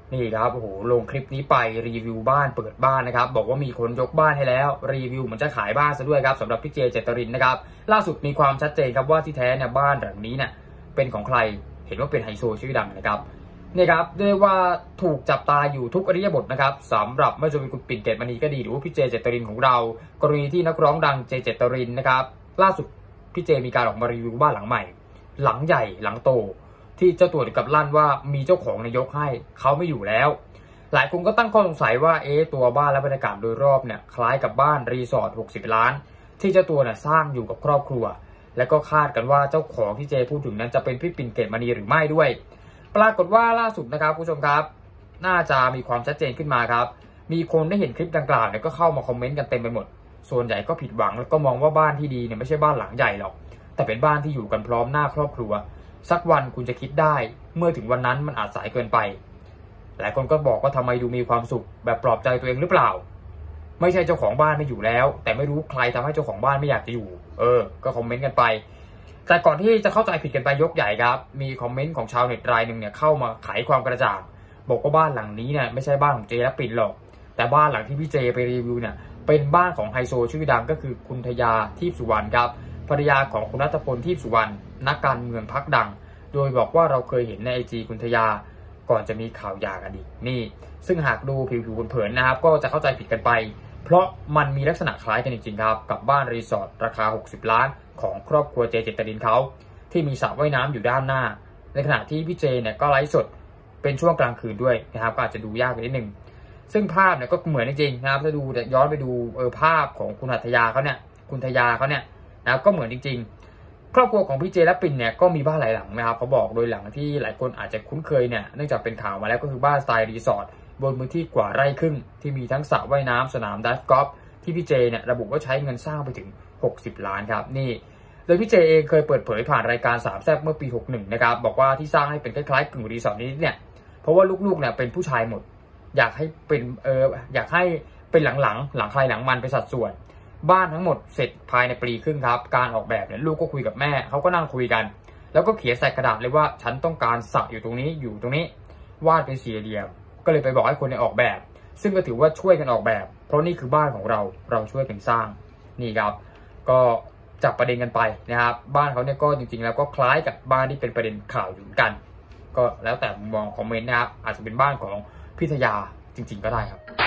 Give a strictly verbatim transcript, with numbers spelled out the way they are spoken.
นี่ครับโอ้โหลงคลิปนี้ไปรีวิวบ้านเปิดบ้านนะครับบอกว่ามีคนยกบ้านให้แล้วรีวิวเหมือนจะขายบ้านซะด้วยครับสำหรับพี่เจเจตรินนะครับล่าสุดมีความชัดเจนครับว่าที่แท้เนี่ยบ้านหลังนี้เนี่ยเป็นของใครเห็นว่าเป็นไฮโซชื่อดังนะครับนี่ครับเรียกว่าถูกจับตาอยู่ทุกอริยบทนะครับสำหรับไม่ว่าจะเป็นคุณปิ่นเกตมณีก็ดีหรือว่าพี่เจเจตรินของเรากรณีที่นักร้องดังเจเจตรินนะครับล่าสุดพี่เจมีการออกมารีวิวบ้านหลังใหม่หลังใหญ่หลังโตที่เจ้าตัวถึงกับลั่นว่ามีเจ้าของนายกให้เขาไม่อยู่แล้วหลายคนก็ตั้งข้อสงสัยว่าเอ๊ะตัวบ้านและบรรยากาศโดยรอบเนี่ยคล้ายกับบ้านรีสอร์ทหกสิบล้านที่เจ้าตัวเนี่ยสร้างอยู่กับครอบครัวและก็คาดกันว่าเจ้าของที่เจพูดถึงนั้นจะเป็นพี่ปิ่นเกตมณีหรือไม่ด้วยปรากฏว่าล่าสุดนะครับผู้ชมครับน่าจะมีความชัดเจนขึ้นมาครับมีคนได้เห็นคลิปดังกล่าวเนี่ยก็เข้ามาคอมเมนต์กันเต็มไปหมดส่วนใหญ่ก็ผิดหวังแล้วก็มองว่าบ้านที่ดีเนี่ยไม่ใช่บ้านหลังใหญ่หรอกแต่เป็นบ้านที่อยู่กันพร้อมหน้าครอบครัวสักวันคุณจะคิดได้เมื่อถึงวันนั้นมันอาจสายเกินไปหลายคนก็บอกว่าทำไมดูมีความสุขแบบปลอบใจตัวเองหรือเปล่าไม่ใช่เจ้าของบ้านไม่อยู่แล้วแต่ไม่รู้ใครทำให้เจ้าของบ้านไม่อยากจะอยู่เออก็คอมเมนต์กันไปแต่ก่อนที่จะเข้าใจผิดกันไปยกใหญ่ครับมีคอมเมนต์ของชาวเน็ตรายหนึ่งเนี่ยเข้ามาไขความกระจ่างบอกว่าบ้านหลังนี้เนี่ยไม่ใช่บ้านของเจและปิ่นหรอกแต่บ้านหลังที่พี่เจไปรีวิวเนี่ยเป็นบ้านของไฮโซชื่อดังก็คือคุณทยาทีพสุวรรณครับภรรยาของคุณณัฐพลทีพสุวรรณนักการเมืองพรรคดังโดยบอกว่าเราเคยเห็นในไอจีคุณทยาก่อนจะมีข่าวหย่ากันอีกนี่ซึ่งหากดูผิวๆเผินๆนะครับก็จะเข้าใจผิดกันไปเพราะมันมีลักษณะคล้ายกันจริงๆครับกับบ้านรีสอร์ทราคาหกสิบล้านของครอบครัวเจเจตรินเขาที่มีสระว่ายน้ำอยู่ด้านหน้าในขณะที่พี่เจเนี่ยก็ไลฟ์สดเป็นช่วงกลางคืนด้วยนะครับก็อาจจะดูยากไปนิดนึงซึ่งภาพเนี่ยก็เหมือนจริงๆนะครับถ้าดูแต่ย้อนไปดูเออภาพของคุณหัตถยาเขาเนี่ยคุณทยาเขาเนี่ยนะก็เหมือนจริงๆครอบครัวของพี่เจและปิ่นเนี่ยก็มีบ้านหลายหลังนะครับเขาบอกโดยหลังที่หลายคนอาจจะคุ้นเคยเนี่ยเนื่องจากเป็นข่าวมาแล้วก็คือบ้านสไตล์รีสอร์ทบนพื้นที่กว่าไร่ครึ่งที่มีทั้งสระว่ายน้ำสนามไดฟ์กอล์ฟที่พี่เจเนี่ยระบุว่าใช้เงินสร้างไปถึงหกสิบล้านครับนี่โดยพี่เจเองเคยเปิดเผยผ่านรายการสามแซ่บเมื่อปีหกสิบเอ็ดนะครับบอกว่าที่สร้างให้เป็นคล้ายๆกึ่งรีสอร์ทนี้เนี่ยเพราะว่าลูกๆเนี่ยเป็นผู้ชายหมดอยากให้เป็นเอออยากให้เป็นหลังๆหลังใครหลังมันเป็นสัดส่วนบ้านทั้งหมดเสร็จภายในปีครึ่งครับการออกแบบเนี่ยลูกก็คุยกับแม่เขาก็นั่งคุยกันแล้วก็เขียนใส่กระดาษเลยว่าฉันต้องการสระอยู่ตรงนี้อยู่ตรงนี้วาดเป็นสี่เหลี่ยมก็เลยไปบอกให้คนในออกแบบซึ่งก็ถือว่าช่วยกันออกแบบเพราะนี่คือบ้านของเราเราช่วยกันสร้างนี่ครับก็จับประเด็นกันไปนะครับบ้านเขาเนี่ยก็จริงๆแล้วก็คล้ายกับบ้านที่เป็นประเด็นข่าวอยู่เหมือนกันก็แล้วแต่มุมมองคอมเมนต์นะครับอาจจะเป็นบ้านของพิทยาจริงๆก็ได้ครับ